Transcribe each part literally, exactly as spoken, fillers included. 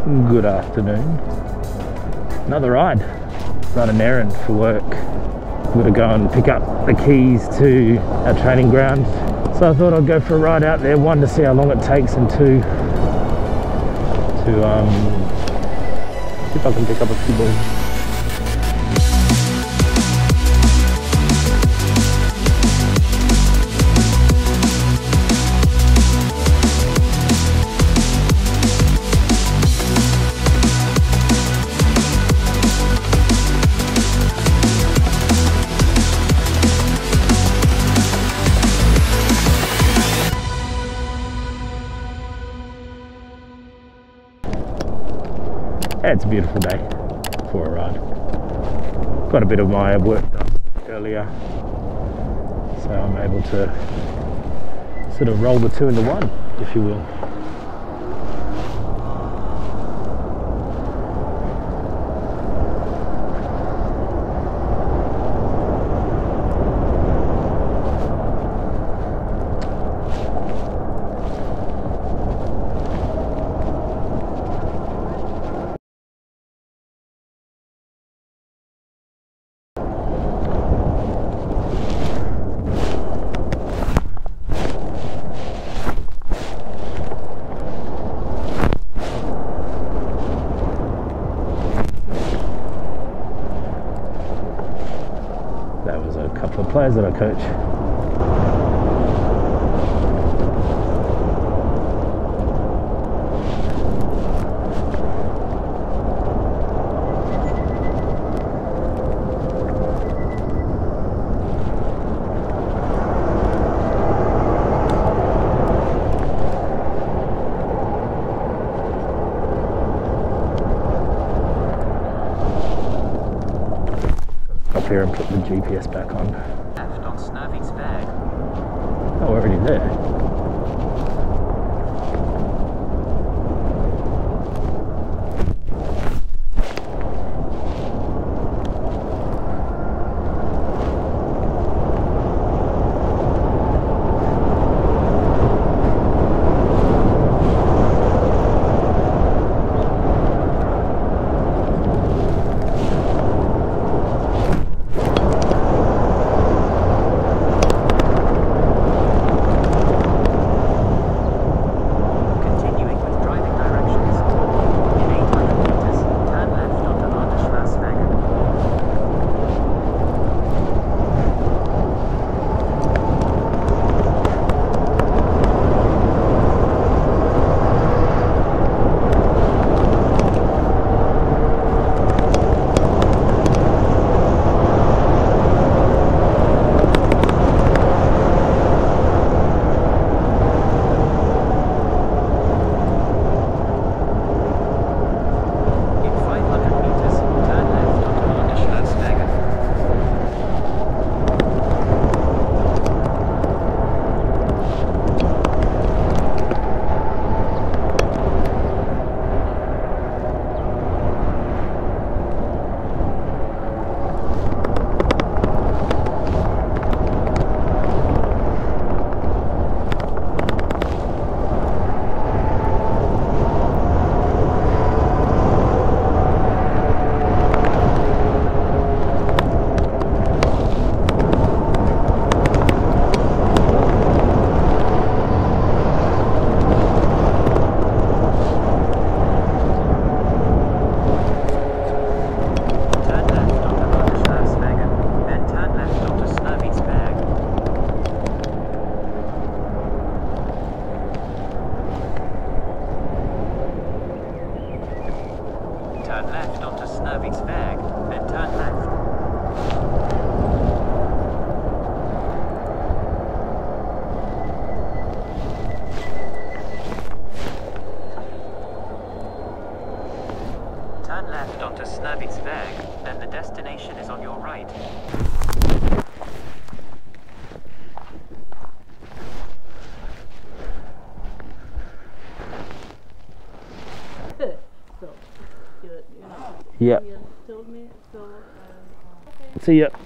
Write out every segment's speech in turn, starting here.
Good afternoon. Another ride. Run an errand for work. I've got to go and pick up the keys to our training ground. So I thought I'd go for a ride out there. One, to see how long it takes, and two, to um, see if I can pick up a few balls. Yeah, it's a beautiful day for a ride. Got a bit of my work done earlier, so I'm able to sort of roll the two into one, if you will. That was a couple of players that I coach. Here and put the G P S back on. Left on Snurvy's bag. Oh, we're already there. Turn left onto Snurvy's bag, then turn left. Turn left onto Snurvy's bag, then the destination is on your right. Yeah. See ya.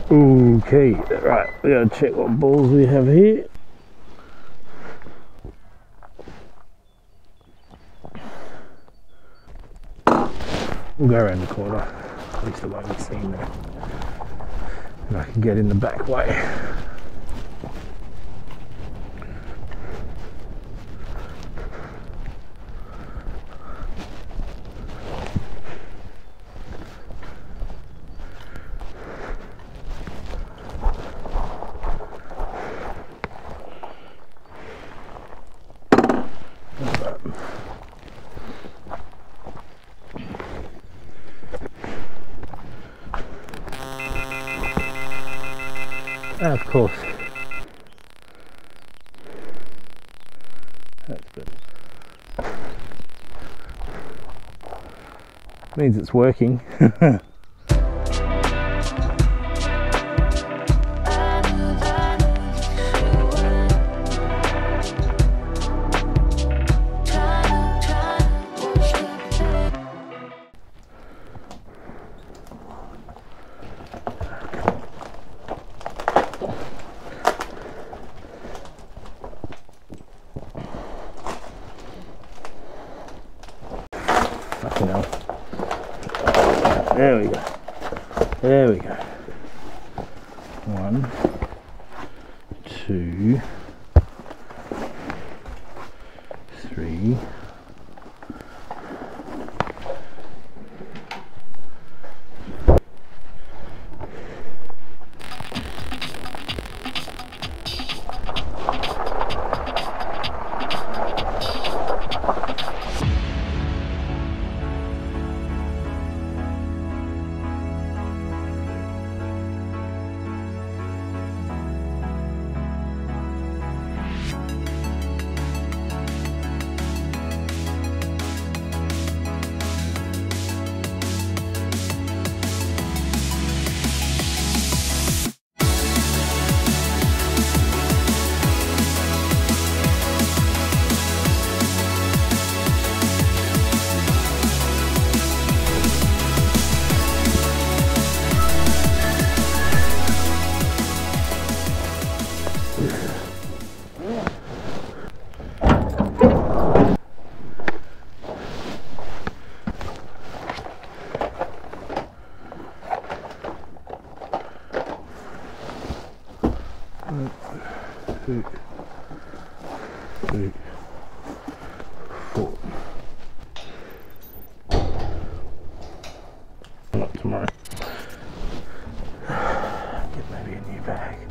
Okay, right, we gotta check what balls we have here. We'll go around the corner, at least I won't be seen there. And I can get in the back way. And of course, that's good. Means it's working. Fucking hell. There we go. There we go. One, two, three. Two, three, four. Not tomorrow. Get maybe a new bag.